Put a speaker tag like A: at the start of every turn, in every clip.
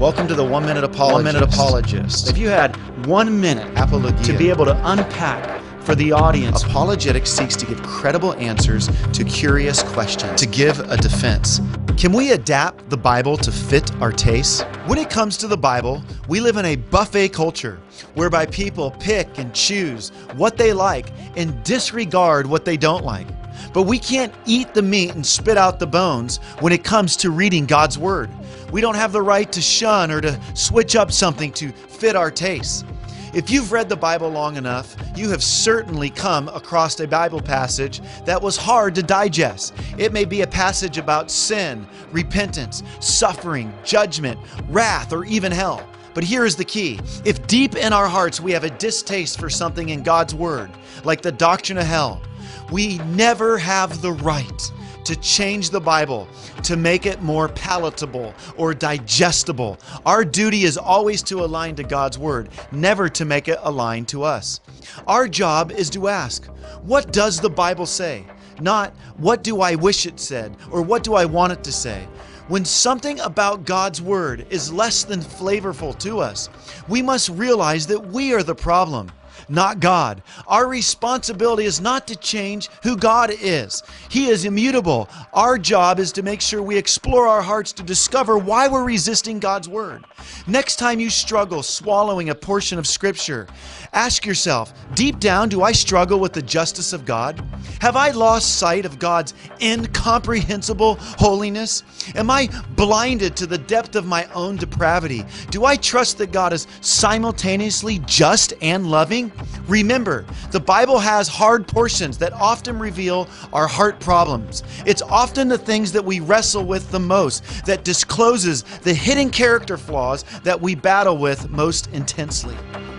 A: Welcome to the 1 Minute Apologist.
B: 1 Minute Apologist. If you had 1 minute
A: Apologia.
B: to be able to unpack for the audience.
A: Apologetics seeks to give credible answers to curious questions, to give a defense. Can we adapt the Bible to fit our tastes? When it comes to the Bible, we live in a buffet culture whereby people pick and choose what they like and disregard what they don't like. But we can't eat the meat and spit out the bones when it comes to reading God's Word. We don't have the right to shun or to switch up something to fit our tastes. If you've read the Bible long enough, you have certainly come across a Bible passage that was hard to digest. It may be a passage about sin, repentance, suffering, judgment, wrath, or even hell. But here is the key. If deep in our hearts we have a distaste for something in God's Word, like the doctrine of hell, we never have the right to change the Bible to make it more palatable or digestible. Our duty is always to align to God's Word, never to make it align to us. Our job is to ask, what does the Bible say? Not, what do I wish it said, or what do I want it to say? When something about God's Word is less than flavorful to us, we must realize that we are the problem, not God. Our responsibility is not to change who God is. He is immutable. Our job is to make sure we explore our hearts to discover why we're resisting God's Word. Next time you struggle swallowing a portion of Scripture, ask yourself, deep down, do I struggle with the justice of God? Have I lost sight of God's incomprehensible holiness? Am I blinded to the depth of my own depravity? Do I trust that God is simultaneously just and loving? Remember, the Bible has hard portions that often reveal our heart problems. It's often the things that we wrestle with the most that discloses the hidden character flaws that we battle with most intensely.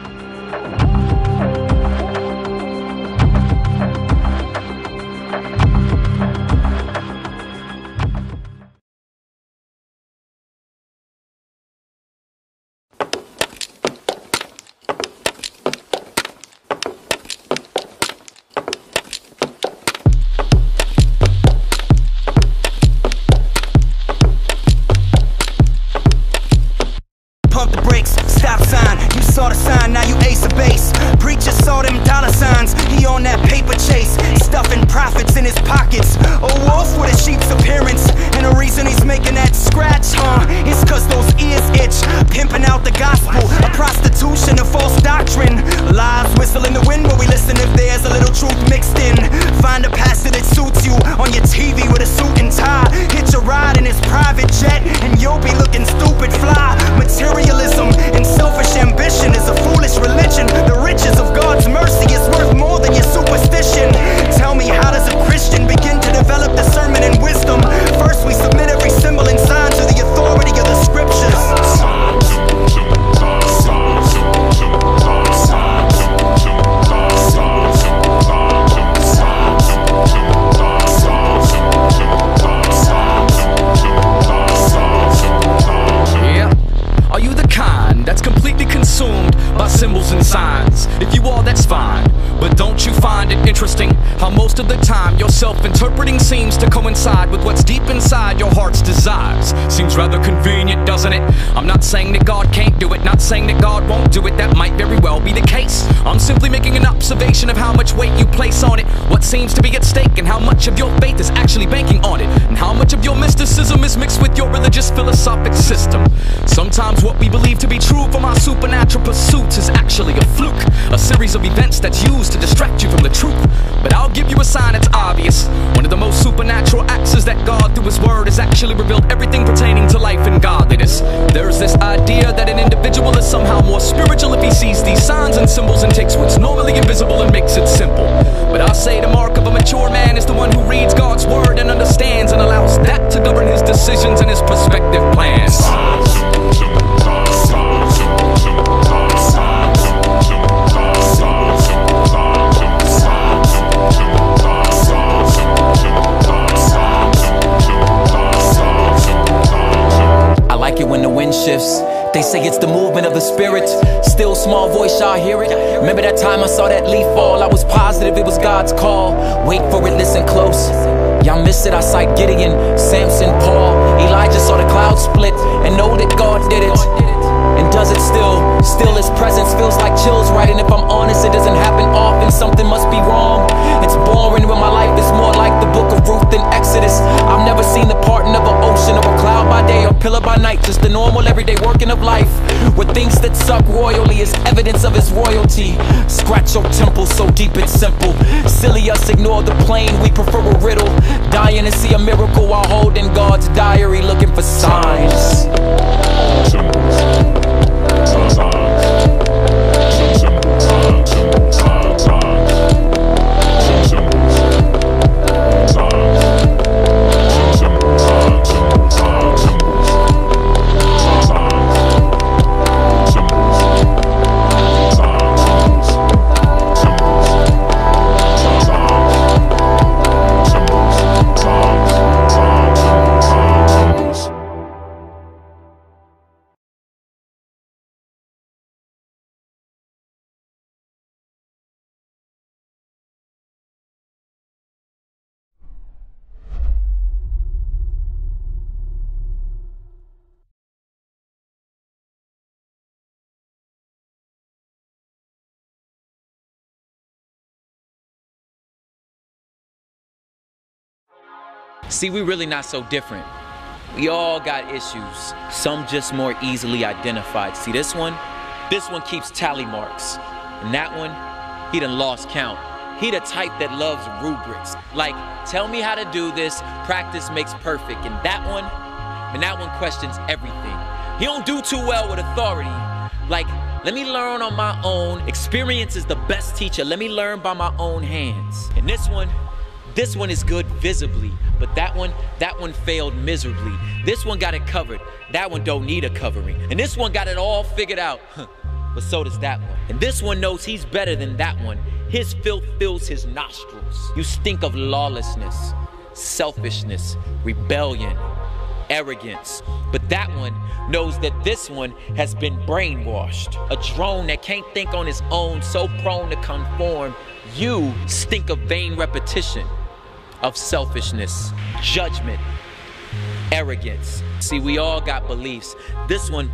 C: Pump the brakes, stop sign. You saw the sign, now you ace a base. Preacher saw them dollar signs. He on that paper chase, stuffing profits in his pockets. A wolf with a sheep's appearance, and the reason he's making that scratch, is cause those ears itch. Pimping out the gospel, a prostitution, a false doctrine. Lies whistle in the wind, but we listen if there's a little truth mixed in. Find a pastor that suits you on your TV with a suit and tie. Hitch a ride in his private jet, and you'll be looking stupid fly. Materialism and selfish ambition is a foolish religion. The riches of God's mercy is worth more than your superstition. Tell me, how does a Christian begin to develop discernment and wisdom? First we submit every symbol and sign to the authority of the scriptures.
D: Are you the kind that's completely consumed by symbols and signs? If you are, that's fine. But don't you find it interesting how most of the time your self-interpreting seems to coincide with what's deep inside your heart's desires? Seems rather convenient, doesn't it? I'm not saying that God can't do it, not saying that God won't do it. That might very well be the case. I'm simply making an observation of how much weight you place on it, what seems to be at stake, and how much of your faith is actually banking on it, and how much of your mysticism is mixed with your religious philosophic system. Sometimes what we believe to be true from our supernatural pursuits is actually a fluke, a series of events that's used to distract you from the truth. But I'll give you a sign that's obvious. One of the most supernatural acts is that God through His Word has actually revealed everything pertaining to life and godliness. There's this idea that an individual is somehow more spiritual if he sees these signs and symbols and takes what's normally invisible and makes it simple. But I say the mark of a mature man is the one who reads God's Word and understands and allows that to govern his decisions and his prospective plans.
E: I like it when the wind shifts. They say it's the movement of the spirit. Still small voice, y'all hear it? Remember that time I saw that leaf fall? I was positive it was God's call. Wait for it, listen close. Y'all miss it, I cite Gideon, Samson, Paul. Elijah saw the clouds split and know that God did it. And does it still his presence feels like chills, right? And if I'm honest, it doesn't happen often, something must be wrong. It's boring when my life is more like the book of Ruth than Exodus. I've never seen the parting of an ocean or a cloud by day or pillar by night, just the normal everyday working of life, where things that suck royally is evidence of his royalty. Scratch your temple so deep it's simple. Silly us ignore the plain, we prefer a riddle. Dying to see a miracle while holding God's diary, looking for signs.
F: See, we really not so different. We all got issues, some just more easily identified. See, this one keeps tally marks. And that one, he done lost count. He the type that loves rubrics. Like, tell me how to do this, practice makes perfect. And that one questions everything. He don't do too well with authority. Like, let me learn on my own. Experience is the best teacher. Let me learn by my own hands. And this one is good visibly, but that one failed miserably. This one got it covered. That one don't need a covering. And this one got it all figured out. But so does that one. And this one knows he's better than that one. His filth fills his nostrils. You stink of lawlessness, selfishness, rebellion, arrogance. But that one knows that this one has been brainwashed. A drone that can't think on his own, so prone to conform. You stink of vain repetition, of selfishness, judgment, arrogance. See, we all got beliefs. This one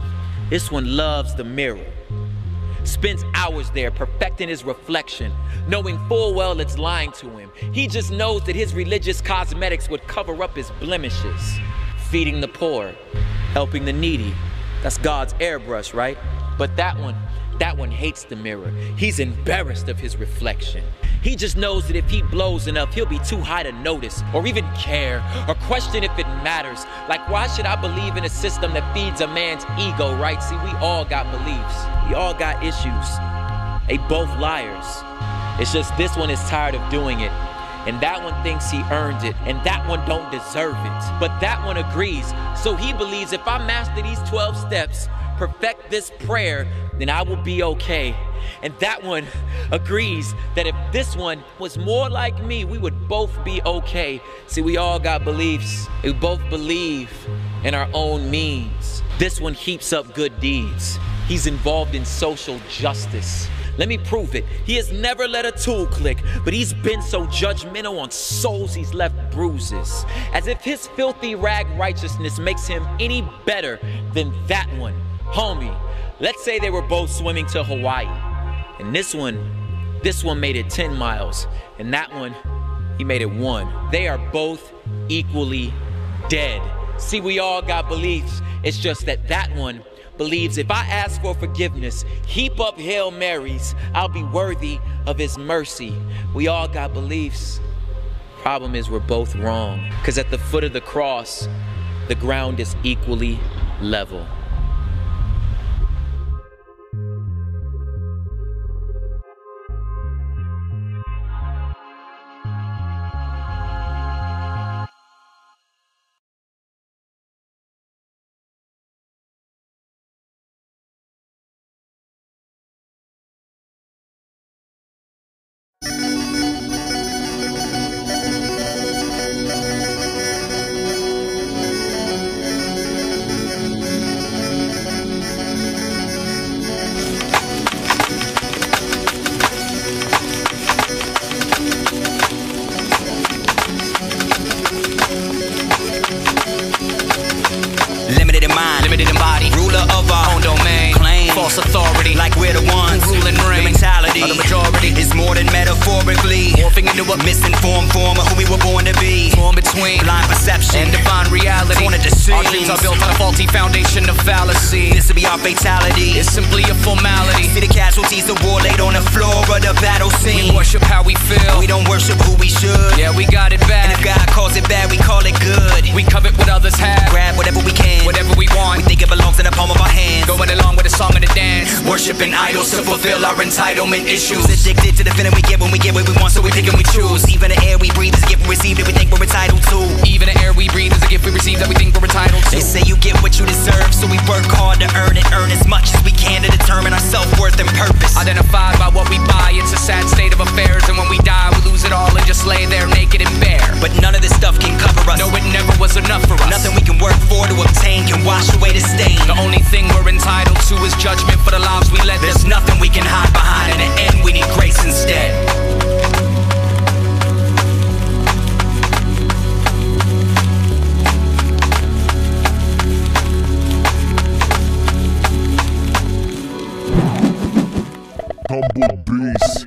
F: loves the mirror. Spends hours there perfecting his reflection, knowing full well it's lying to him. He just knows that his religious cosmetics would cover up his blemishes. Feeding the poor, helping the needy. That's God's airbrush, right? But that one hates the mirror. He's embarrassed of his reflection. He just knows that if he blows enough, he'll be too high to notice or even care or question if it matters. Like, why should I believe in a system that feeds a man's ego, right? See, we all got beliefs. We all got issues. They both liars. It's just this one is tired of doing it. And that one thinks he earned it, and that one don't deserve it. But that one agrees, so he believes if I master these 12 steps, perfect this prayer, then I will be okay. And that one agrees that if this one was more like me, we would both be okay. See, we all got beliefs. We both believe in our own means. This one heaps up good deeds. He's involved in social justice. Let me prove it. He has never let a tool click, but he's been so judgmental on souls he's left bruises. As if his filthy rag righteousness makes him any better than that one. Homie, let's say they were both swimming to Hawaii. And this one made it 10 miles. And that one, he made it 1. They are both equally dead. See, we all got beliefs. It's just that one believes if I ask for forgiveness, heap up Hail Marys, I'll be worthy of his mercy. We all got beliefs. Problem is we're both wrong. Because at the foot of the cross, the ground is equally level.
C: it's more than metaphorically.
D: Morphing into a
C: misinformed form of who we were born to be.
D: torn between
C: Blind perception
D: and divine reality.
C: torn into scenes.
D: Our dreams are built on a faulty foundation of fallacy.
C: This will be our fatality.
D: It's simply a formality.
C: See the casualties, the war laid on the floor of the battle scene.
D: We worship how we feel.
C: We don't worship who we should.
D: Yeah, we got it
C: And
D: bad.
C: if God calls it bad, we call it good.
D: We covet what others have.
C: Grab whatever we can.
D: Whatever we
C: We
D: want.
C: think it belongs in the palm of our hands.
D: Going along with a song and a dance.
C: Worshiping idols to fulfill our entitlement issues. Addicted to the feeling we get when we get what we want, so we pick and we choose. Even the air we breathe is a gift we receive that we think we're entitled to.
D: Even the air we breathe is a gift we receive that we think we're entitled to.
C: They say you get what you deserve, so we work hard to earn it. Earn as much as we can to determine our self-worth and purpose.
D: Identified by what we buy, it's a sad state of affairs. And when we die, we lose it all and just lay there naked and bare.
C: But none of this stuff can cover us.
D: No, it never was enough for us.
C: Nothing we can work for to obtain can wash away the stain.
D: The only thing we're entitled to is judgment for the lives we led.
C: There's nothing we can hide behind. In the end, we need grace instead.
G: Humble Beast.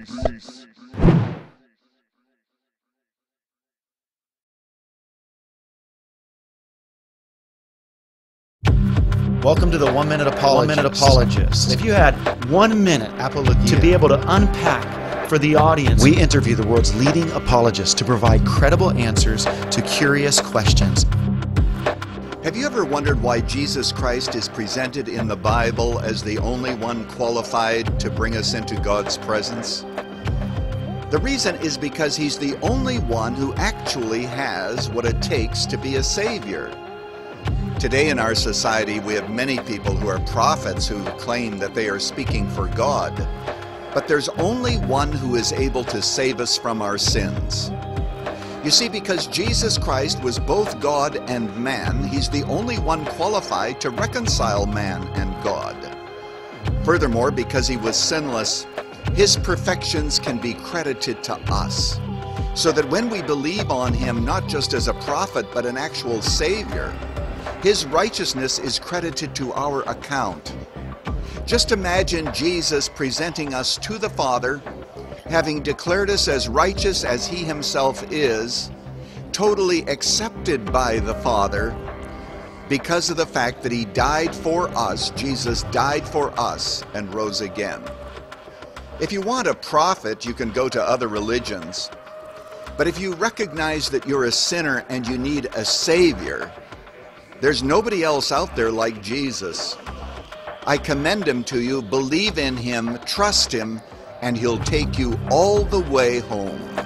A: Welcome to the 1 Minute Apologist.
B: 1 Minute Apologist. If you had 1 minute
A: Apologia.
B: to be able to unpack for the audience,
A: We interview the world's leading apologists to provide credible answers to curious questions.
H: Have you ever wondered why Jesus Christ is presented in the Bible as the only one qualified to bring us into God's presence? The reason is because he's the only one who actually has what it takes to be a savior. Today in our society, we have many people who are prophets who claim that they are speaking for God. But there's only one who is able to save us from our sins. You see, because Jesus Christ was both God and man, he's the only one qualified to reconcile man and God. Furthermore, because he was sinless, his perfections can be credited to us, so that when we believe on him not just as a prophet but an actual savior, his righteousness is credited to our account. Just imagine Jesus presenting us to the Father, having declared us as righteous as he himself is, totally accepted by the Father because of the fact that he died for us. Jesus died for us and rose again. If you want a prophet, you can go to other religions. But if you recognize that you're a sinner and you need a savior, there's nobody else out there like Jesus. I commend him to you. Believe in him, trust him, and he'll take you all the way home.